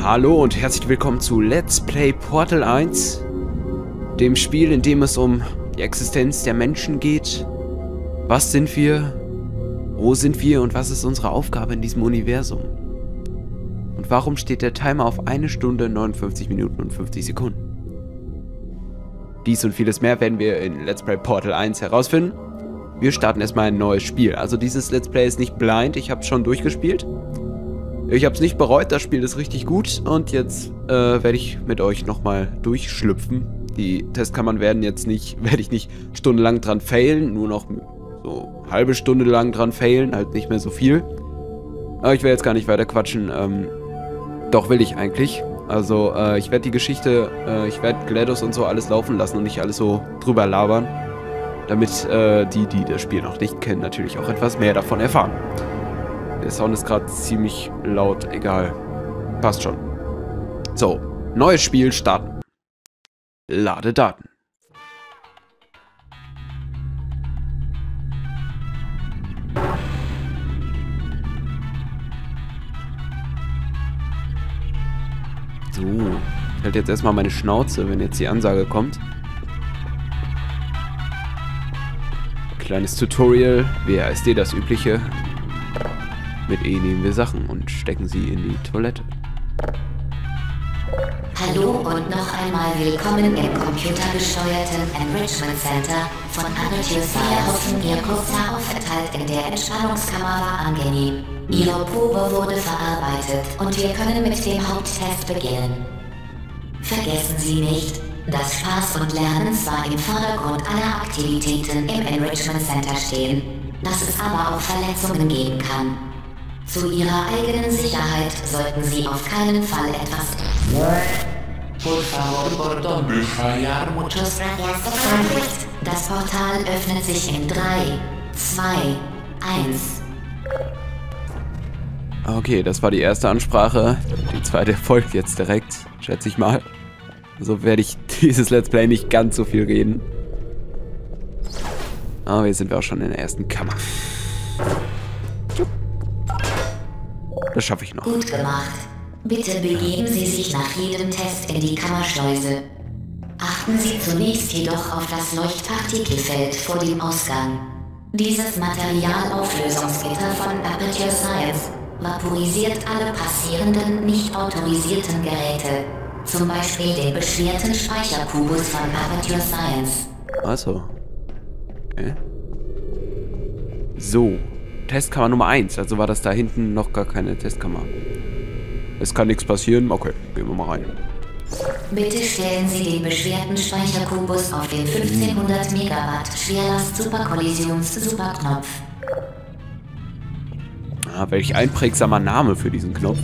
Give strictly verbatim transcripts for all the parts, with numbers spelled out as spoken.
Hallo und herzlich willkommen zu Let's Play Portal eins, dem Spiel, in dem es um die Existenz der Menschen geht. Was sind wir? Wo sind wir und was ist unsere Aufgabe in diesem Universum? Und warum steht der Timer auf eine Stunde, neunundfünfzig Minuten und fünfzig Sekunden? Dies und vieles mehr werden wir in Let's Play Portal eins herausfinden. Wir starten erstmal ein neues Spiel. Also dieses Let's Play ist nicht blind, ich habe es schon durchgespielt. Ich habe es nicht bereut, das Spiel ist richtig gut. Und jetzt äh, werde ich mit euch nochmal durchschlüpfen. Die Testkammern werden jetzt nicht, werde ich nicht stundenlang dran failen, nur noch so halbe Stunde lang dran failen, halt nicht mehr so viel. Aber ich will jetzt gar nicht weiter quatschen. Ähm, doch will ich eigentlich. Also äh, ich werde die Geschichte, äh, ich werde GLaDOS und so alles laufen lassen und nicht alles so drüber labern. Damit äh, die, die das Spiel noch nicht kennen, natürlich auch etwas mehr davon erfahren. Der Sound ist gerade ziemlich laut, egal. Passt schon. So, neues Spiel starten. Lade Daten. So, ich halte jetzt erstmal meine Schnauze, wenn jetzt die Ansage kommt. Kleines Tutorial, W A S D, das übliche. Mit E nehmen wir Sachen und stecken sie in die Toilette. Hallo und noch einmal willkommen im computergesteuerten Enrichment Center von Aperture Science. Wir hoffen, Ihr kurzer Aufenthalt in der Entspannungskammer war angenehm. Ihre Probe wurde verarbeitet und wir können mit dem Haupttest beginnen. Vergessen Sie nicht, dass Spaß und Lernen zwar im Vordergrund aller Aktivitäten im Enrichment Center stehen, dass es aber auch Verletzungen geben kann. Zu Ihrer eigenen Sicherheit sollten Sie auf keinen Fall etwas... Das Portal öffnet sich in drei, zwei, eins. Okay, das war die erste Ansprache. Die zweite folgt jetzt direkt, schätze ich mal. So werde ich dieses Let's Play nicht ganz so viel reden. Aber jetzt sind wir auch schon in der ersten Kammer. Das schaffe ich noch. Gut gemacht. Bitte begeben Sie sich nach jedem Test in die Kammerschleuse. Achten Sie zunächst jedoch auf das Leuchtpartikelfeld vor dem Ausgang. Dieses Materialauflösungsgitter von Aperture Science vaporisiert alle passierenden, nicht autorisierten Geräte. Zum Beispiel den beschwerten Speicherkubus von Aperture Science. Achso. Okay. So. Testkammer Nummer eins. Also war das da hinten noch gar keine Testkammer. Es kann nichts passieren. Okay, gehen wir mal rein. Bitte stellen Sie den beschwerten Speicherkubus auf den fünfzehnhundert Megawatt Schwerlast-Superkollisions-Superknopf. Ah, welch einprägsamer Name für diesen Knopf.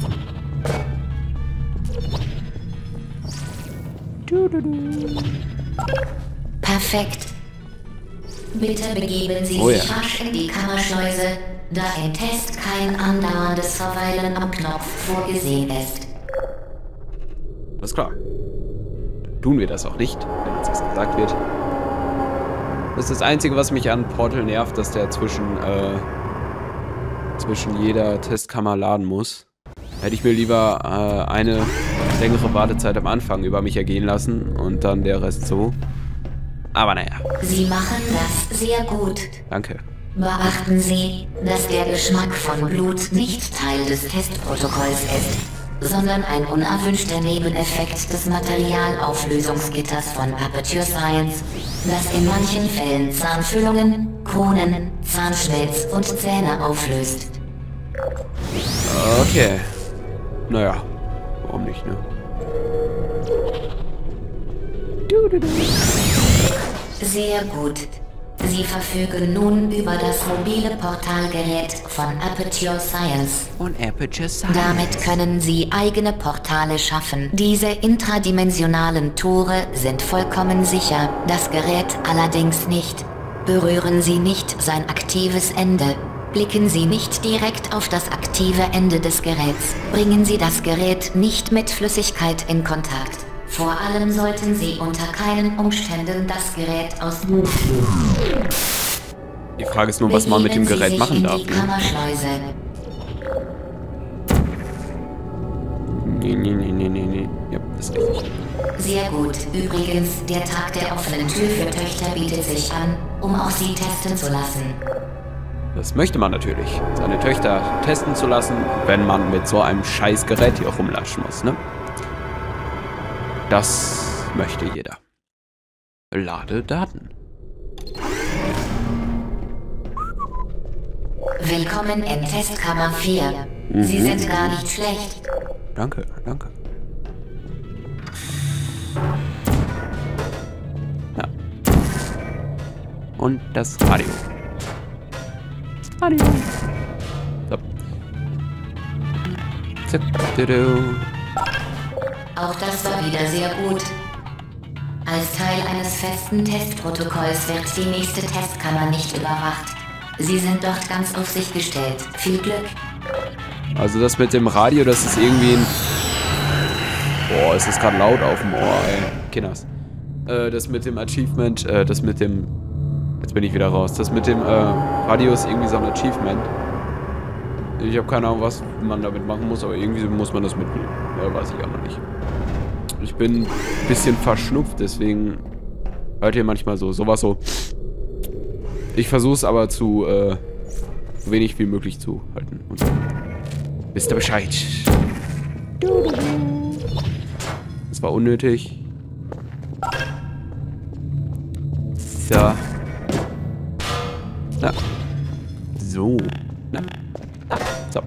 Perfekt. Bitte begeben Sie oh, sich ja. rasch in die Kammerschleuse, da im Test kein andauerndes Verweilen am Knopf vorgesehen ist. Alles klar. Tun wir das auch nicht, wenn uns das gesagt wird. Das ist das Einzige, was mich an Portal nervt, dass der zwischen, äh, zwischen jeder Testkammer laden muss. Hätte ich mir lieber äh, eine längere Wartezeit am Anfang über mich ergehen lassen und dann der Rest so. Aber naja. Sie machen das sehr gut. Danke. Beachten Sie, dass der Geschmack von Blut nicht Teil des Testprotokolls ist, sondern ein unerwünschter Nebeneffekt des Materialauflösungsgitters von Aperture Science, das in manchen Fällen Zahnfüllungen, Kronen, Zahnschmelz und Zähne auflöst. Okay. Naja, warum nicht, ne? Du, du, du. Sehr gut. Sie verfügen nun über das mobile Portalgerät von Aperture Science. Und Aperture Science. Damit können Sie eigene Portale schaffen. Diese intradimensionalen Tore sind vollkommen sicher, das Gerät allerdings nicht. Berühren Sie nicht sein aktives Ende. Blicken Sie nicht direkt auf das aktive Ende des Geräts. Bringen Sie das Gerät nicht mit Flüssigkeit in Kontakt. Vor allem sollten Sie unter keinen Umständen das Gerät aus... Die Frage ist nur, was man mit dem Gerät machen darf. Ne? Nee, nee, nee, ist richtig. Sehr gut. Übrigens, der Tag der offenen Tür für Töchter bietet sich an, um auch sie testen zu lassen. Das möchte man natürlich, seine Töchter testen zu lassen, wenn man mit so einem scheiß Gerät hier rumlatschen muss, ne? Das möchte jeder. Lade Daten. Willkommen in Testkammer vier. Mhm. Sie sind gar nicht schlecht. Danke, danke. Ja. Und das Radio. Radio. So. Zip, Auch das war wieder sehr gut. Als Teil eines festen Testprotokolls wird die nächste Testkammer nicht überwacht. Sie sind dort ganz auf sich gestellt. Viel Glück. Also das mit dem Radio, das ist irgendwie ein... Boah, ist das gerade laut auf dem Ohr, ey. Kinders. Äh, das mit dem Achievement, äh, das mit dem... Jetzt bin ich wieder raus. Das mit dem, äh, Radio ist irgendwie so ein Achievement. Ich habe keine Ahnung, was man damit machen muss, aber irgendwie muss man das mitnehmen. Ja, weiß ich auch noch nicht. Ich bin ein bisschen verschnupft, deswegen hört ihr manchmal so, sowas so. Ich versuche es aber zu, äh, so wenig wie möglich zu halten. Und wisst ihr Bescheid. Das war unnötig. So. Na. So. Na. So.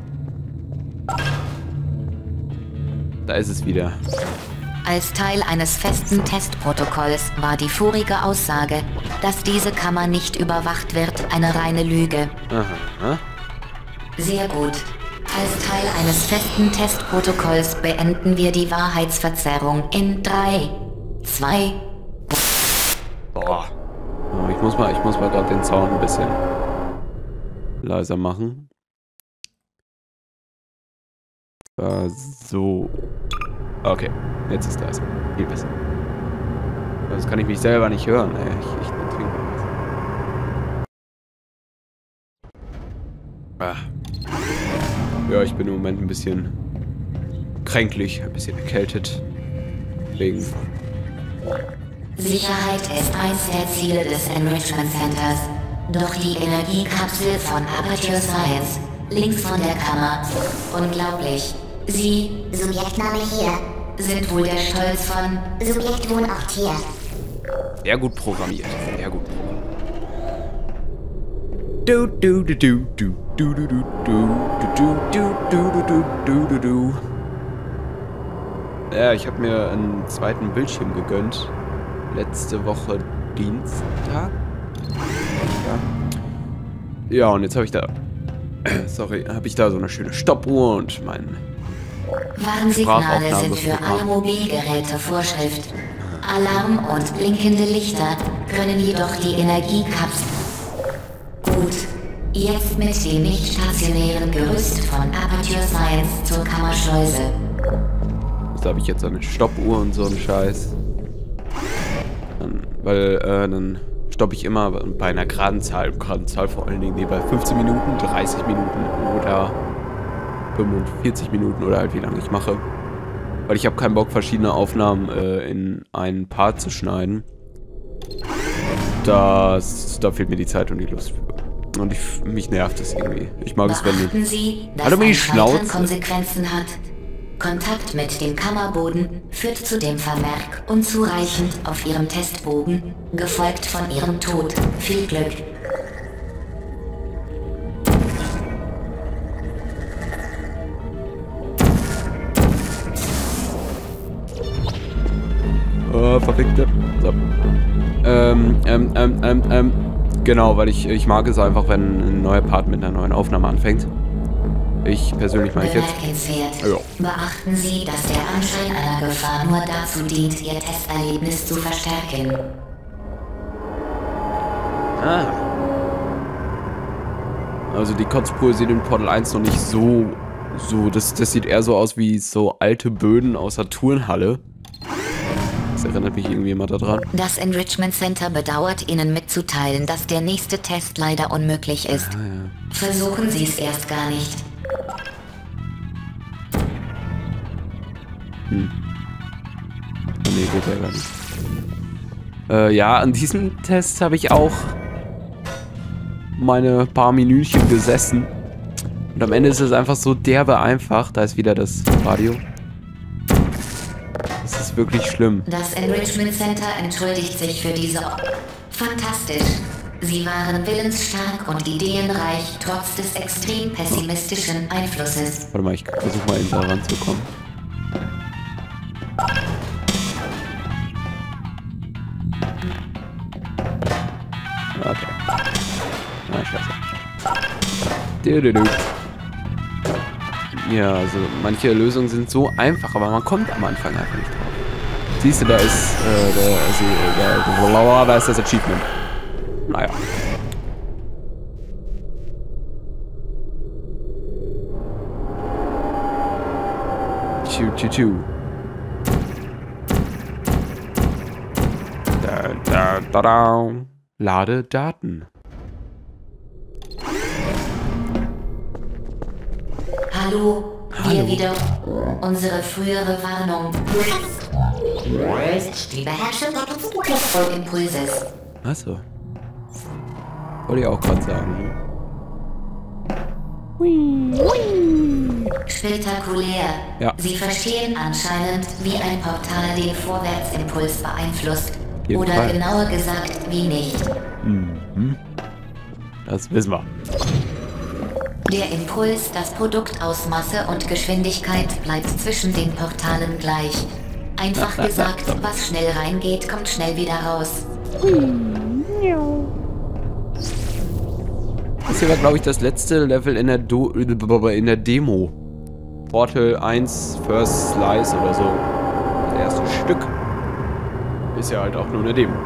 Da ist es wieder. Als Teil eines festen Testprotokolls war die vorige Aussage, dass diese Kammer nicht überwacht wird, eine reine Lüge. Aha. Sehr gut. Als Teil eines festen Testprotokolls beenden wir die Wahrheitsverzerrung in drei, zwei... Boah. Oh, ich muss mal, ich muss mal gerade den Sound ein bisschen leiser machen. Äh, so. Okay, jetzt ist das viel besser. Sonst kann ich mich selber nicht hören, ey. Ich, ich trinke was. Ah. Ja, ich bin im Moment ein bisschen kränklich, ein bisschen erkältet. Wegen. Sicherheit ist eins der Ziele des Enrichment Centers. Doch die Energiekapsel von Aperture Science, links von der Kammer, unglaublich. Sie, Subjektname hier, sind wohl der Stolz von Subjekt Wohnort hier. Sehr gut programmiert, sehr gut programmiert. Du du du du du du du du du du du du du du du. Ja, ich habe mir einen zweiten Bildschirm gegönnt. Letzte Woche Dienstag. Ja, ja, und jetzt habe ich da, sorry, habe ich da so eine schöne Stoppuhr und mein Warnsignale sind für alle Mobilgeräte Vorschrift. Alarm und blinkende Lichter können jedoch die Energiekapsel. Gut, jetzt mit dem nicht stationären Gerüst von Aperture Science zur Kammerschleuse. Da habe ich jetzt eine Stoppuhr und so einen Scheiß. Dann, weil, äh, dann stoppe ich immer bei einer geraden Zahl. Geraden Zahl vor allen Dingen, nee, bei fünfzehn Minuten, dreißig Minuten oder fünfundvierzig Minuten oder halt wie lange ich mache. Weil ich habe keinen Bock, verschiedene Aufnahmen äh, in einen Part zu schneiden. Das, da fehlt mir die Zeit und die Lust für. Und ich, mich nervt das irgendwie. Ich mag es, wenn Beachten Sie, dass Hallo, ein Schnauze. Scheitern Konsequenzen hat. Kontakt mit dem Kammerboden führt zu dem Vermerk unzureichend auf Ihrem Testbogen, gefolgt von Ihrem Tod. Viel Glück. Oh, verfickte. So. Ähm, ähm, ähm, ähm, ähm. Genau, weil ich, ich mag es einfach, wenn ein neuer Part mit einer neuen Aufnahme anfängt. Ich persönlich meine ich jetzt. Ja. Beachten Sie, dass der Anschein einer Gefahr nur dazu dient, Ihr Testerlebnis zu verstärken. Ah. Also die Kotzbrühe sieht in Portal eins noch nicht so, so, das, das sieht eher so aus wie so alte Böden aus der Turnhalle. Das erinnert mich irgendwie immer daran. Das Enrichment Center bedauert Ihnen mitzuteilen, dass der nächste Test leider unmöglich ist. Ah, ja. Versuchen Sie es erst gar nicht. Hm. nee, geht ja gar nicht. Äh, ja, an diesem Test habe ich auch meine paar Minütchen gesessen. Und am Ende ist es einfach so derbe einfach. Da ist wieder das Radio. Das ist wirklich schlimm. Das Enrichment Center entschuldigt sich für diese... Fantastisch. Sie waren willensstark und ideenreich, trotz des extrem pessimistischen Einflusses. Warte mal, ich versuche mal eben da ranzukommen. Okay. Na, scheiße. Du, du, du. Ja, also manche Lösungen sind so einfach, aber man kommt am Anfang einfach nicht drauf. Siehst du, da ist, äh, der, also, da, da ist das Achievement. Naja. Tschu, tschu, tschu. Da, da, da, da. Lade Daten. Hallo, Hallo. wir wieder unsere frühere Warnung. Die Beherrschung der Impulses. Achso. Wollte ich auch gerade sagen. Spektakulär. Ja. Sie verstehen anscheinend, wie ein Portal den Vorwärtsimpuls beeinflusst. Jeden Oder Fall. genauer gesagt, wie nicht. Mhm. Das wissen wir. Der Impuls, das Produkt aus Masse und Geschwindigkeit bleibt zwischen den Portalen gleich. Einfach gesagt, was schnell reingeht, kommt schnell wieder raus. Das hier war, glaube ich, das letzte Level in der, Do in der Demo. Portal eins First Slice oder so. Das erste Stück. Ist ja halt auch nur eine Demo.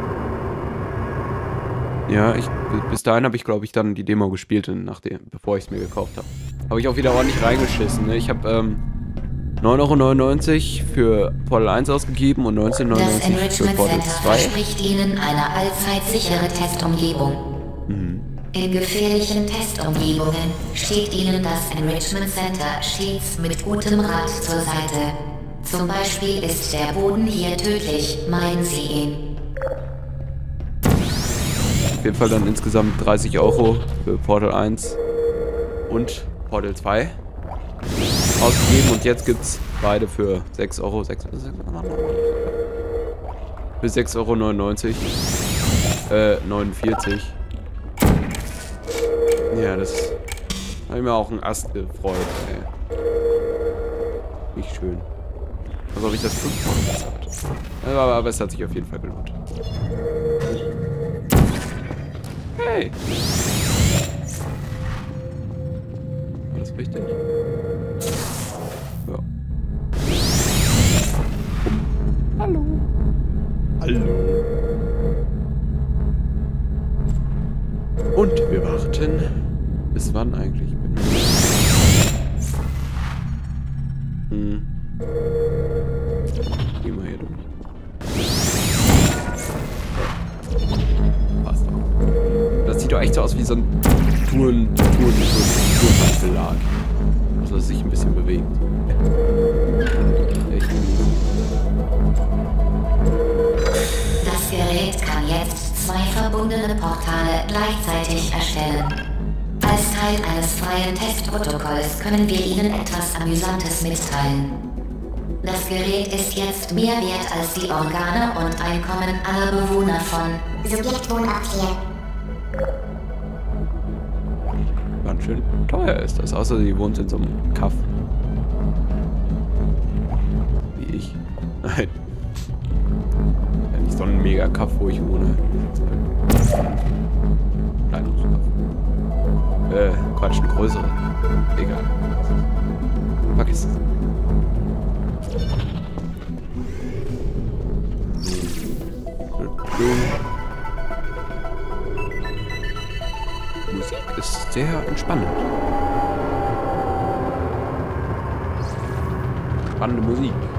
Ja, ich, bis dahin habe ich, glaube ich, dann die Demo gespielt, nachdem, bevor ich es mir gekauft habe. Habe ich auch wieder ordentlich reingeschissen. Ne? Ich habe ähm, neun Euro neunundneunzig für Portal eins ausgegeben und neunzehn Euro Das neunundneunzig für Enrichment Portal Center zwei. verspricht Ihnen eine allzeit sichere Testumgebung. Mhm. In gefährlichen Testumgebungen steht Ihnen das Enrichment Center stets mit gutem Rat zur Seite. Zum Beispiel ist der Boden hier tödlich, meiden Sie ihn. Auf jeden Fall dann insgesamt dreißig Euro für Portal eins und Portal zwei ausgegeben. Und jetzt gibt es beide für sechs Euro. sechs, sechs, für sechs Euro neunundneunzig. Äh, neunundvierzig. Ja, das habe ich mir auch einen Ast gefreut, ey. Nicht schön. Also habe ich das fünfmal bezahlt. Aber, aber es hat sich auf jeden Fall gelohnt. Hey! War das richtig? Ja. Hallo. Hallo. Und wir warten. Bis wann eigentlich? Hm. Geh mal hier durch. Passt doch. Das sieht doch echt so aus wie so ein Touren, Touren, Touren, Tourenbelag. Also, dass es sich ein bisschen bewegt. Echt. Das Gerät kann jetzt zwei verbundene Portale gleichzeitig erstellen. Als Teil eines freien Testprotokolls können wir Ihnen etwas Amüsantes mitteilen. Das Gerät ist jetzt mehr wert als die Organe und Einkommen aller Bewohner von Subjekt Wohnort hier. Ganz schön teuer ist das, außer sie wohnt in so einem Kaff. Wie ich. Nein. Ja, nicht so ein mega Kaff, wo ich wohne. Kleinungskaff. Äh, Quatsch, eine größere. Egal. Vergiss es. Musik ist sehr entspannend. Spannende Musik.